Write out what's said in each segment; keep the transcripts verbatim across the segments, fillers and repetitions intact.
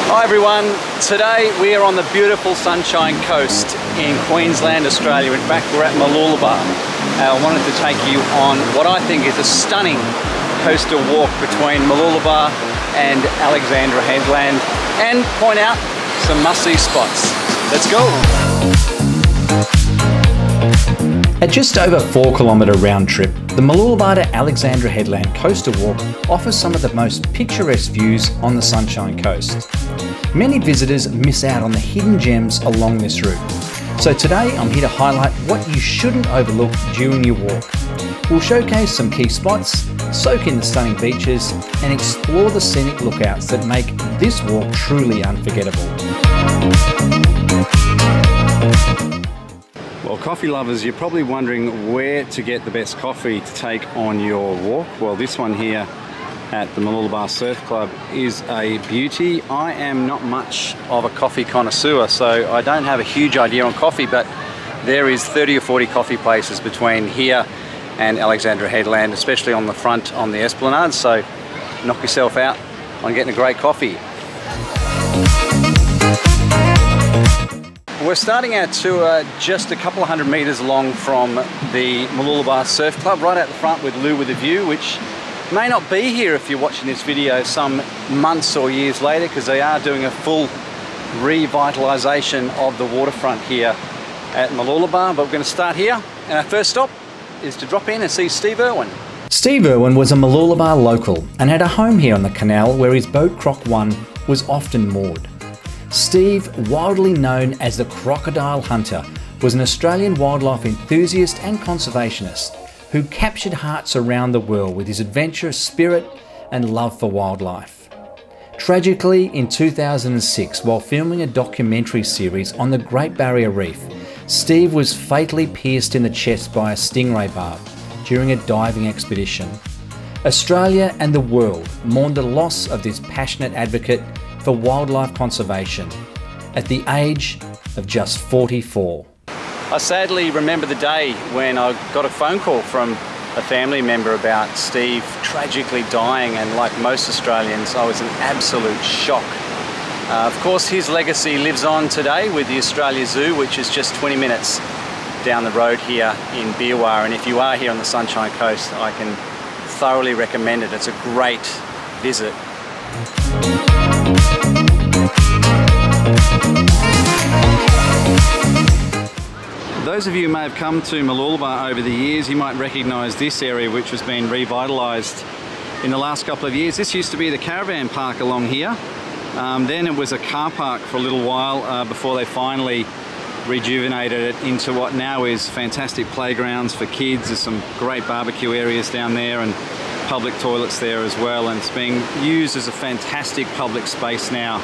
Hi everyone, today we are on the beautiful Sunshine Coast in Queensland, Australia. In fact, we're at Mooloolaba. Uh, I wanted to take you on what I think is a stunning coastal walk between Mooloolaba and Alexandra Headland and point out some must-see spots. Let's go! At just over four kilometre round trip, the Mooloolaba to Alexandra Headland Coastal Walk offers some of the most picturesque views on the Sunshine Coast. Many visitors miss out on the hidden gems along this route. So today I'm here to highlight what you shouldn't overlook during your walk. We'll showcase some key spots, soak in the stunning beaches and explore the scenic lookouts that make this walk truly unforgettable. Well, coffee lovers, you're probably wondering where to get the best coffee to take on your walk. Well, this one here at the Mooloolaba Surf Club is a beauty. I am not much of a coffee connoisseur, so I don't have a huge idea on coffee, but there is thirty or forty coffee places between here and Alexandra Headland, especially on the front on the Esplanade, so knock yourself out on getting a great coffee. We're starting our tour just a couple of hundred metres along from the Mooloolaba Surf Club, right out the front with Lou with a View, which may not be here if you're watching this video some months or years later, because they are doing a full revitalisation of the waterfront here at Mooloolaba. But we're going to start here, and our first stop is to drop in and see Steve Irwin. Steve Irwin was a Mooloolaba local and had a home here on the canal where his boat Croc One was often moored. Steve, widely known as the Crocodile Hunter, was an Australian wildlife enthusiast and conservationist who captured hearts around the world with his adventurous spirit and love for wildlife. Tragically, in two thousand six, while filming a documentary series on the Great Barrier Reef, Steve was fatally pierced in the chest by a stingray barb during a diving expedition. Australia and the world mourned the loss of this passionate advocate for wildlife conservation at the age of just forty-four. I sadly remember the day when I got a phone call from a family member about Steve tragically dying, and like most Australians, I was in absolute shock. Uh, of course, his legacy lives on today with the Australia Zoo, which is just twenty minutes down the road here in Beerwah. And if you are here on the Sunshine Coast, I can thoroughly recommend it. It's a great visit. Those of you who may have come to Mooloolaba over the years, you might recognise this area, which has been revitalised in the last couple of years. This used to be the caravan park along here. Um, then it was a car park for a little while uh, before they finally rejuvenated it into what now is fantastic playgrounds for kids. There's some great barbecue areas down there and public toilets there as well, and it's being used as a fantastic public space now.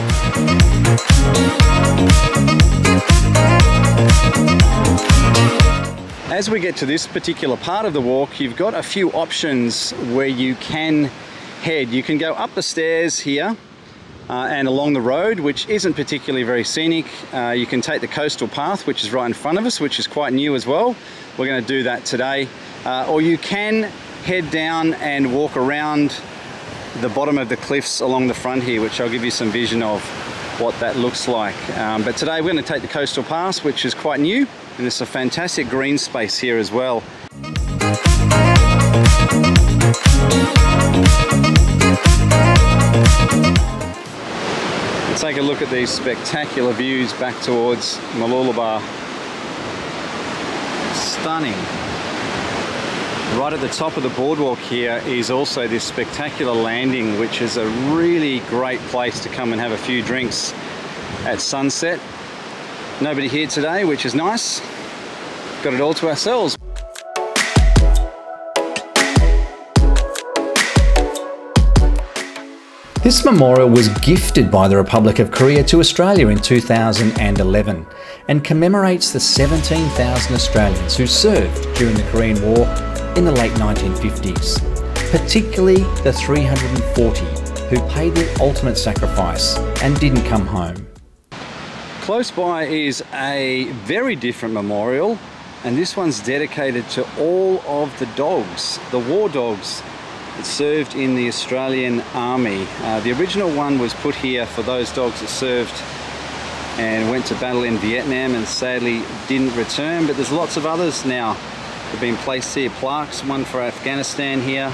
As we get to this particular part of the walk, you've got a few options where you can head. You can go up the stairs here uh, and along the road, which isn't particularly very scenic. Uh, you can take the coastal path, which is right in front of us, which is quite new as well. We're going to do that today. Uh, or you can head down and walk around the bottom of the cliffs along the front here, which I'll give you some vision of what that looks like. Um, but today we're going to take the coastal pass, which is quite new, and there's a fantastic green space here as well. Let's take a look at these spectacular views back towards Mooloolaba. Stunning. Right at the top of the boardwalk here is also this spectacular landing, which is a really great place to come and have a few drinks at sunset. Nobody here today, which is nice. Got it all to ourselves. This memorial was gifted by the Republic of Korea to Australia in two thousand eleven and commemorates the seventeen thousand Australians who served during the Korean War in the late nineteen fifties, particularly the three hundred forty who paid the ultimate sacrifice and didn't come home. Close by is a very different memorial, and this one's dedicated to all of the dogs, the war dogs that served in the Australian Army. Uh, the original one was put here for those dogs that served and went to battle in Vietnam and sadly didn't return, but there's lots of others now that have been placed here. Plaques, one for Afghanistan here,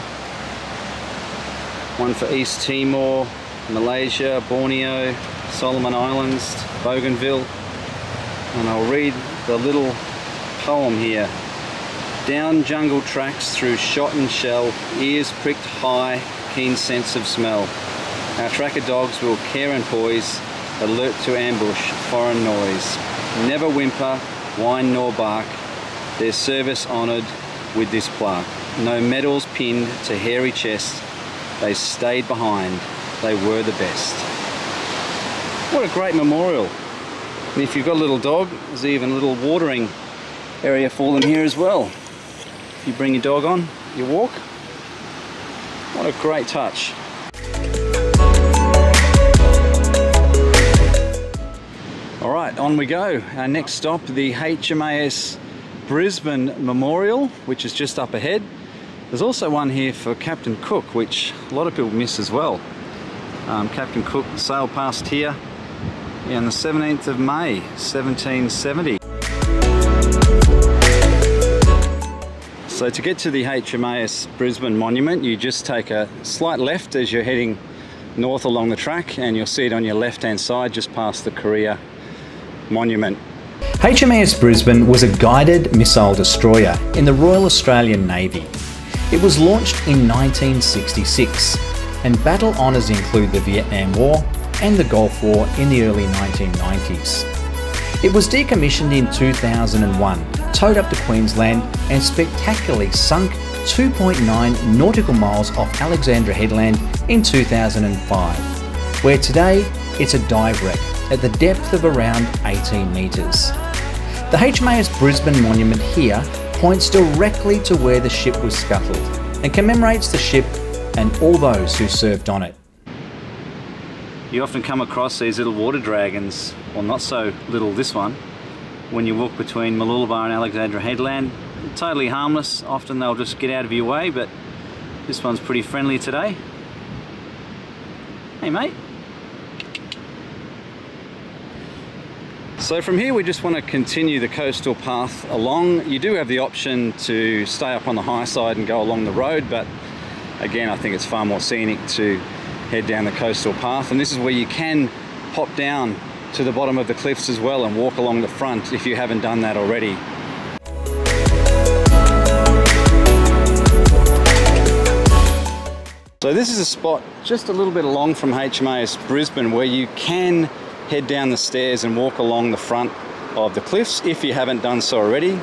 one for East Timor, Malaysia, Borneo, Solomon Islands, Bougainville. And I'll read the little poem here. Down jungle tracks through shot and shell, ears pricked high, keen sense of smell. Our tracker dogs will care and poise, alert to ambush, foreign noise. Never whimper, whine nor bark, their service honoured with this plaque. No medals pinned to hairy chest, they stayed behind, they were the best. What a great memorial. And if you've got a little dog, there's even a little watering area for them here as well. If you bring your dog on your walk, what a great touch. All right, on we go. Our next stop, the H M A S Brisbane Memorial, which is just up ahead. There's also one here for Captain Cook, which a lot of people miss as well. Um, Captain Cook sailed past here on the seventeenth of May, seventeen seventy. So to get to the H M A S Brisbane Monument, you just take a slight left as you're heading north along the track, and you'll see it on your left-hand side just past the Korea Monument. H M A S Brisbane was a guided missile destroyer in the Royal Australian Navy. It was launched in nineteen sixty-six, and battle honours include the Vietnam War and the Gulf War in the early nineteen nineties. It was decommissioned in two thousand one, towed up to Queensland and spectacularly sunk two point nine nautical miles off Alexandra Headland in two thousand five, where today it's a dive wreck at the depth of around eighteen metres. The H M A S Brisbane Monument here points directly to where the ship was scuttled and commemorates the ship and all those who served on it. You often come across these little water dragons, well not so little this one, when you walk between Mooloolaba and Alexandra Headland. Totally harmless, often they'll just get out of your way, but this one's pretty friendly today. Hey mate. So from here we just want to continue the coastal path along. You do have the option to stay up on the high side and go along the road, but again I think it's far more scenic to head down the coastal path, and this is where you can pop down to the bottom of the cliffs as well and walk along the front if you haven't done that already. So this is a spot just a little bit along from H M A S Brisbane where you can head down the stairs and walk along the front of the cliffs if you haven't done so already.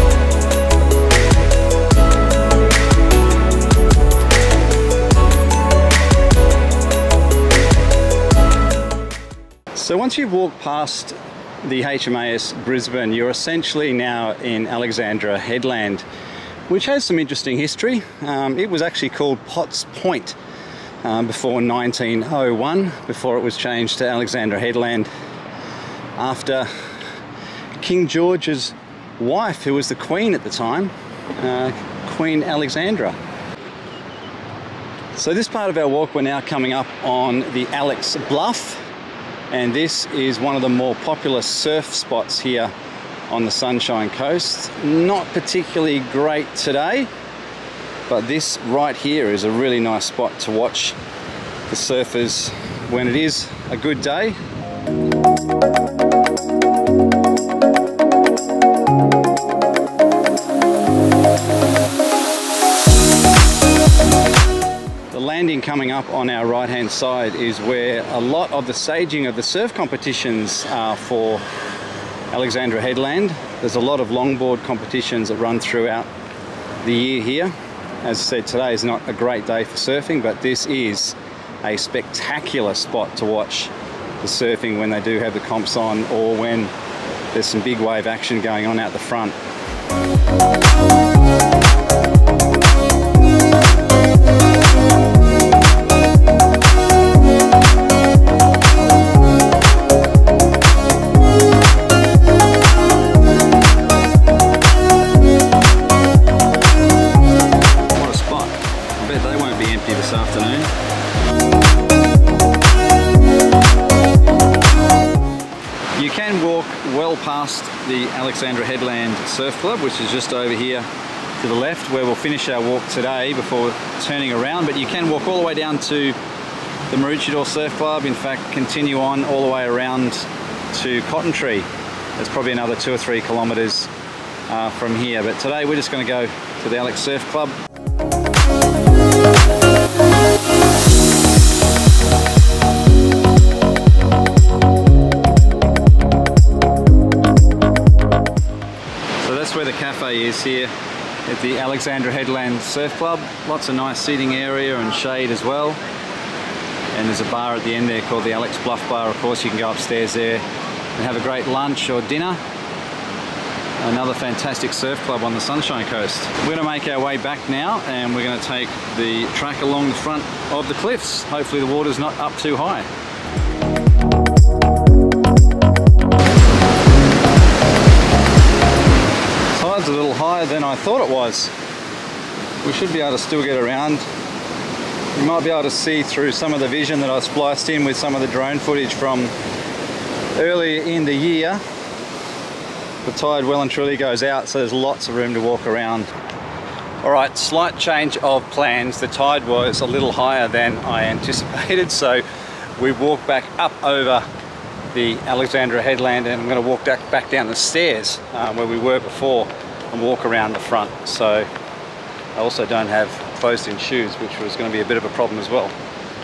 So once you've walked past the H M A S Brisbane, you're essentially now in Alexandra Headland, which has some interesting history. Um, it was actually called Potts Point um, before nineteen oh one, before it was changed to Alexandra Headland after King George's wife, who was the Queen at the time, uh, Queen Alexandra. So this part of our walk, we're now coming up on the Alex Bluff, and this is one of the more popular surf spots here on the Sunshine Coast. Not particularly great today, but this right here is a really nice spot to watch the surfers when it is a good day. The landing coming up on our right hand side is where a lot of the staging of the surf competitions are for Alexandra Headland. There's a lot of longboard competitions that run throughout the year here. As I said, today is not a great day for surfing, but this is a spectacular spot to watch the surfing when they do have the comps on, or when there's some big wave action going on out the front. walk well past the Alexandra Headland Surf Club, which is just over here to the left, where we'll finish our walk today before turning around. But you can walk all the way down to the Maroochydore Surf Club. In fact, continue on all the way around to Cotton Tree. There's probably another two or three kilometres uh, from here. But today we're just going to go to the Alex Surf Club. Where the cafe is here at the Alexandra Headland Surf Club. Lots of nice seating area and shade as well. And there's a bar at the end there called the Alex Bluff Bar. Of course, you can go upstairs there and have a great lunch or dinner. Another fantastic surf club on the Sunshine Coast. We're going to make our way back now, and we're going to take the track along the front of the cliffs. Hopefully the water's not up too high. A little higher than I thought it was. We should be able to still get around. You might be able to see through some of the vision that I spliced in with some of the drone footage from earlier in the year. The tide well and truly goes out, so there's lots of room to walk around. Alright, slight change of plans. The tide was a little higher than I anticipated, so we walked back up over the Alexandra Headland, and I'm going to walk back, back down the stairs um, where we were before and walk around the front. So I also don't have closed-in shoes, which was going to be a bit of a problem as well.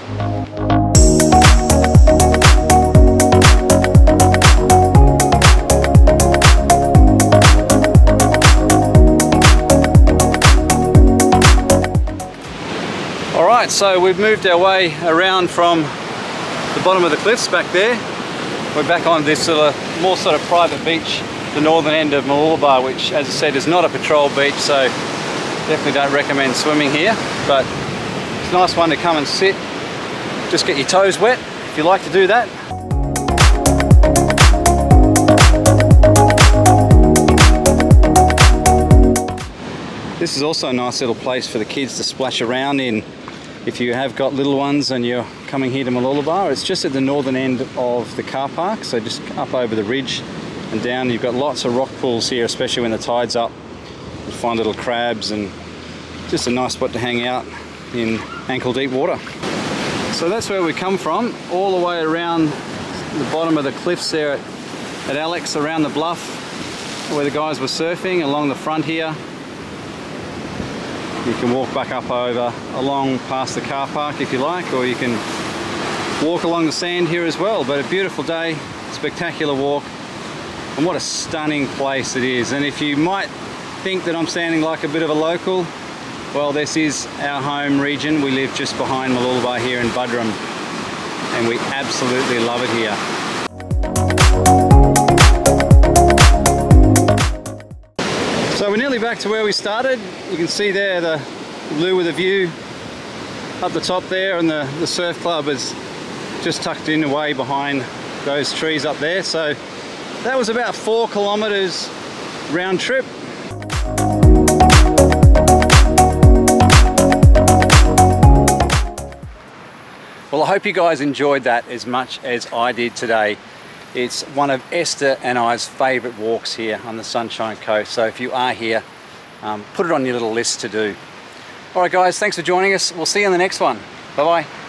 Alright, so we've moved our way around from the bottom of the cliffs back there. We're back on this sort of more sort of private beach, the northern end of Mooloolaba, which, as I said, is not a patrol beach, so definitely don't recommend swimming here. But it's a nice one to come and sit, just get your toes wet if you like to do that. This is also a nice little place for the kids to splash around in. If you have got little ones and you're coming here to Mooloolaba, it's just at the northern end of the car park, so just up over the ridge and down. You've got lots of rock pools here, especially when the tide's up. You find little crabs, and just a nice spot to hang out in ankle deep water. So that's where we come from, all the way around the bottom of the cliffs there at, at Alex, around the bluff where the guys were surfing, along the front here. You can walk back up over, along past the car park if you like, or you can walk along the sand here as well. But a beautiful day, spectacular walk, and what a stunning place it is. And if you might think that I'm sounding like a bit of a local, well, this is our home region. We live just behind Mooloolaba here in Buderim, and we absolutely love it here. So we're nearly back to where we started. You can see there the blue with a view up the top there, and the, the surf club is just tucked in away behind those trees up there. So that was about four kilometres round trip. Well, I hope you guys enjoyed that as much as I did today. It's one of Esther and I's favourite walks here on the Sunshine Coast. So if you are here, um, put it on your little list to do. All right, guys, thanks for joining us. We'll see you in the next one. Bye-bye.